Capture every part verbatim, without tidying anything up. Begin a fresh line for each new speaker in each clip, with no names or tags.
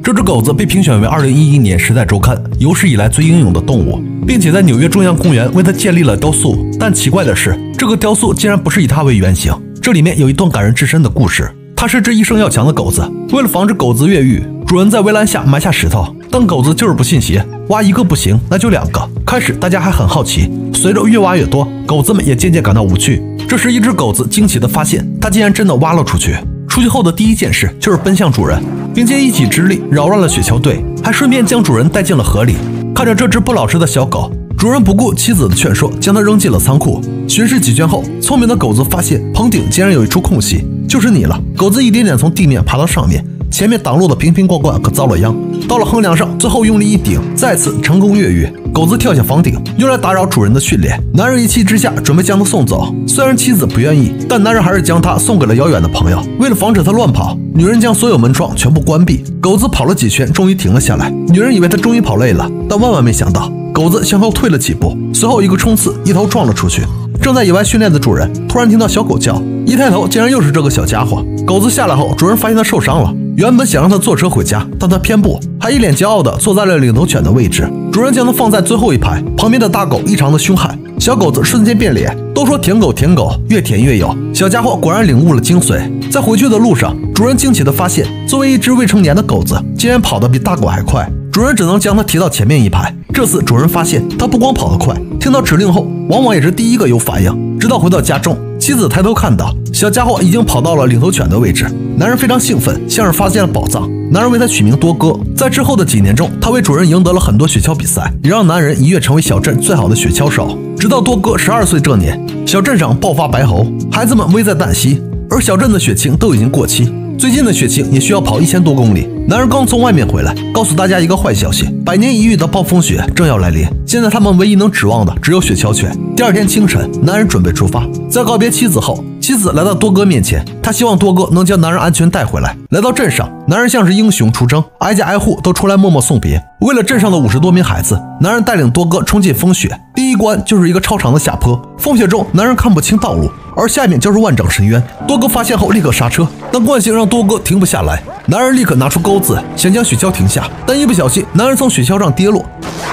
这只狗子被评选为二零一一年《时代周刊》有史以来最英勇的动物，并且在纽约中央公园为它建立了雕塑。但奇怪的是，这个雕塑竟然不是以它为原型。这里面有一段感人至深的故事。它是只一生要强的狗子，为了防止狗子越狱，主人在围栏下埋下石头，但狗子就是不信邪，挖一个不行，那就两个。开始大家还很好奇，随着越挖越多，狗子们也渐渐感到无趣。这时，一只狗子惊奇地发现，它竟然真的挖了出去。出去后的第一件事就是奔向主人，并借一己之力扰乱了雪橇队，还顺便将主人带进了河里。看着这只不老实的小狗，主人不顾妻子的劝说，将它扔进了仓库。巡视几圈后，聪明的狗子发现棚顶竟然有一处空隙，就是你了。狗子一点点从地面爬到上面，前面挡路的瓶瓶罐罐可遭了殃。到了横梁上，最后用力一顶，再次成功越狱。狗子跳下房顶，用来打扰主人的训练。男人一气之下准备将他送走，虽然妻子不愿意，但男人还是将他送给了遥远的朋友。为了防止他乱跑，女人将所有门窗全部关闭。狗子跑了几圈，终于停了下来。女人以为他终于跑累了，但万万没想到，狗子向后退了几步，随后一个冲刺，一头撞了出去。正在野外训练的主人突然听到小狗叫，一抬头竟然又是这个小家伙。狗子下来后，主人发现他受伤了，原本想让他坐车回家，但他偏不，还一脸骄傲地坐在了领头犬的位置。主人将他放在最后一排，旁边的大狗异常的凶悍，小狗子瞬间变脸。都说舔狗舔狗，越舔越有，小家伙果然领悟了精髓。在回去的路上，主人惊奇地发现，作为一只未成年的狗子，竟然跑得比大狗还快。主人只能将它提到前面一排。这次主人发现它不光跑得快，听到指令后往往也是第一个有反应。直到回到家中，妻子抬头看到小家伙已经跑到了领头犬的位置。男人非常兴奋，像是发现了宝藏。男人为他取名多哥。在之后的几年中，他为主人赢得了很多雪橇比赛，也让男人一跃成为小镇最好的雪橇手。直到多哥十二岁这年，小镇上爆发白喉，孩子们危在旦夕，而小镇的雪橇都已经过期。最近的雪橇也需要跑一千多公里。男人刚从外面回来，告诉大家一个坏消息：百年一遇的暴风雪正要来临。现在他们唯一能指望的只有雪橇犬。第二天清晨，男人准备出发。在告别妻子后，妻子来到多哥面前，他希望多哥能将男人安全带回来。来到镇上，男人像是英雄出征，挨家挨户都出来默默送别。为了镇上的五十多名孩子，男人带领多哥冲进风雪。第一关就是一个超长的下坡，风雪中男人看不清道路，而下面就是万丈深渊。多哥发现后立刻刹车，但惯性让多哥停不下来。男人立刻拿出钩子，想将雪橇停下，但一不小心，男人从雪橇上跌落。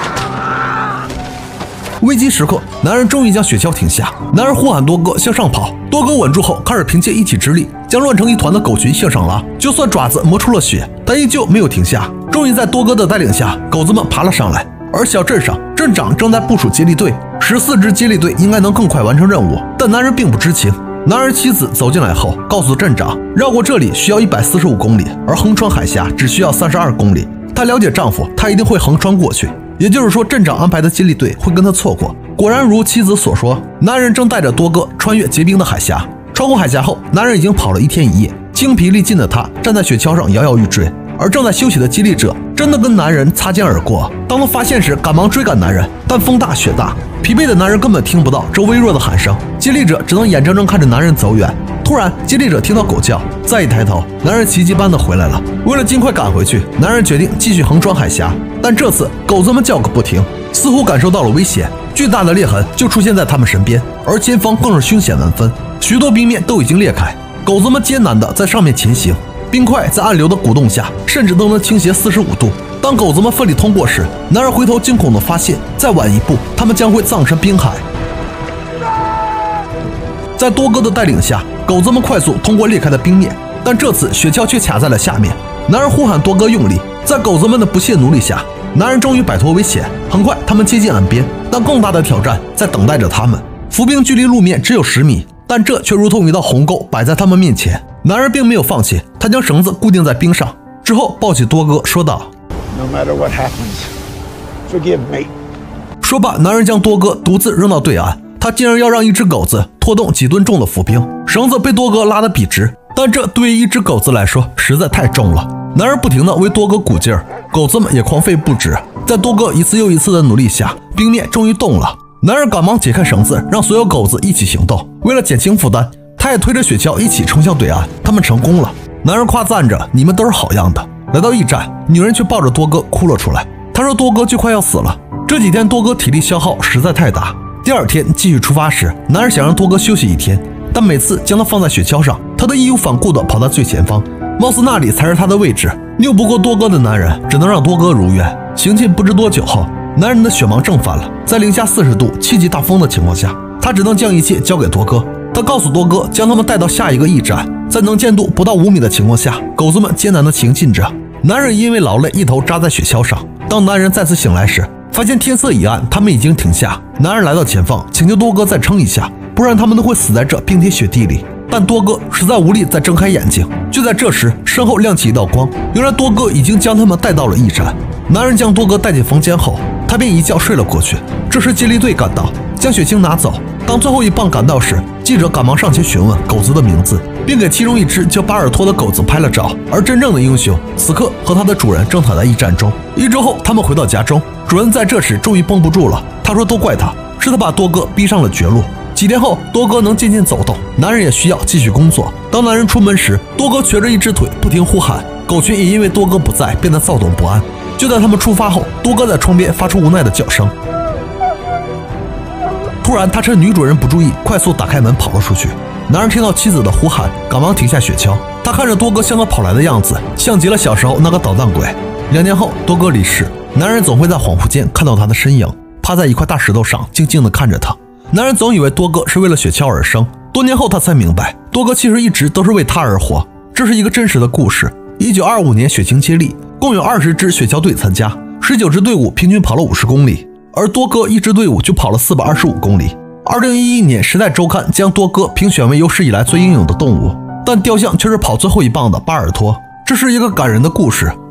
危机时刻，男人终于将雪橇停下。男人呼喊多哥向上跑，多哥稳住后开始凭借一己之力将乱成一团的狗群向上拉。就算爪子磨出了血，但依旧没有停下。终于在多哥的带领下，狗子们爬了上来。而小镇上，镇长正在部署接力队，十四支接力队应该能更快完成任务，但男人并不知情。男人妻子走进来后，告诉镇长，绕过这里需要一百四十五公里，而横穿海峡只需要三十二公里。她了解丈夫，她一定会横穿过去。也就是说，镇长安排的接力队会跟他错过。果然如妻子所说，男人正带着多哥穿越结冰的海峡。穿过海峡后，男人已经跑了一天一夜，精疲力尽的他站在雪橇上摇摇欲坠，而正在休息的激励者真的跟男人擦肩而过。当他发现时，赶忙追赶男人，但风大雪大，疲惫的男人根本听不到这微弱的喊声，激励者只能眼睁睁看着男人走远。突然，激励者听到狗叫，再一抬头，男人奇迹般的回来了。为了尽快赶回去，男人决定继续横穿海峡，但这次狗子们叫个不停，似乎感受到了危险，巨大的裂痕就出现在他们身边，而前方更是凶险万分，许多冰面都已经裂开，狗子们艰难地在上面前行，冰块在暗流的鼓动下，甚至都能倾斜四十五度。当狗子们奋力通过时，男人回头惊恐地发现，再晚一步，他们将会葬身冰海。在多哥的带领下，狗子们快速通过裂开的冰面，但这次雪橇却卡在了下面。男人呼喊多哥用力，在狗子们的不懈努力下，男人终于摆脱危险。很快，他们接近岸边，但更大的挑战在等待着他们。浮冰距离路面只有十米，但这却如同一道鸿沟摆在他们面前。男人并没有放弃，他将绳子固定在冰上，之后抱起多哥说道
：“No matter what happens, forgive me。”
说罢，男人将多哥独自扔到对岸。他竟然要让一只狗子拖动几吨重的浮冰，绳子被多哥拉得笔直，但这对于一只狗子来说实在太重了。男人不停地为多哥鼓劲儿，狗子们也狂吠不止。在多哥一次又一次的努力下，冰面终于动了。男人赶忙解开绳子，让所有狗子一起行动。为了减轻负担，他也推着雪橇一起冲向对岸。他们成功了。男人夸赞着：“你们都是好样的。”来到驿站，女人却抱着多哥哭了出来。她说多哥就快要死了，这几天多哥体力消耗实在太大。第二天继续出发时，男人想让多哥休息一天，但每次将他放在雪橇上，他都义无反顾地跑到最前方。 貌似那里才是他的位置。拗不过多哥的男人只能让多哥如愿。行进不知多久后，男人的血芒正反了，在零下四十度气急大风的情况下，他只能将一切交给多哥。他告诉多哥将他们带到下一个驿站，在能见度不到五米的情况下，狗子们艰难地行进着。男人因为劳累一头扎在雪橇上。当男人再次醒来时，发现天色已暗，他们已经停下。男人来到前方，请求多哥再撑一下，不然他们都会死在这冰天雪地里。但多哥实在无力再睁开眼睛。就在这时，身后亮起一道光，原来多哥已经将他们带到了驿站。男人将多哥带进房间后，他便一觉睡了过去。这时接力队赶到，将血清拿走。当最后一棒赶到时，记者赶忙上前询问狗子的名字，并给其中一只叫巴尔托的狗子拍了照。而真正的英雄此刻和他的主人正躺在驿站中。一周后，他们回到家中，主人在这时终于绷不住了，他说都怪他，是他把多哥逼上了绝路。几天后，多哥能渐渐走动，男人也需要继续工作。当男人出门时，多哥瘸着一只腿，不停呼喊。狗群也因为多哥不在变得躁动不安。就在他们出发后，多哥在窗边发出无奈的叫声。突然，他趁女主人不注意，快速打开门跑了出去。男人听到妻子的呼喊，赶忙停下雪橇。他看着多哥向他跑来的样子，像极了小时候那个捣蛋鬼。两年后，多哥离世，男人总会在恍惚间看到他的身影，趴在一块大石头上，静静地看着他。男人总以为多哥是为了雪橇而生，多年后他才明白，多哥其实一直都是为他而活。这是一个真实的故事。一九二五年雪晴接力，共有二十支雪橇队参加，十九支队伍平均跑了五十公里，而多哥一支队伍就跑了四百二十五公里。二零一一年，《时代周刊》将多哥评选为有史以来最英勇的动物，但雕像却是跑最后一棒的巴尔托。这是一个感人的故事，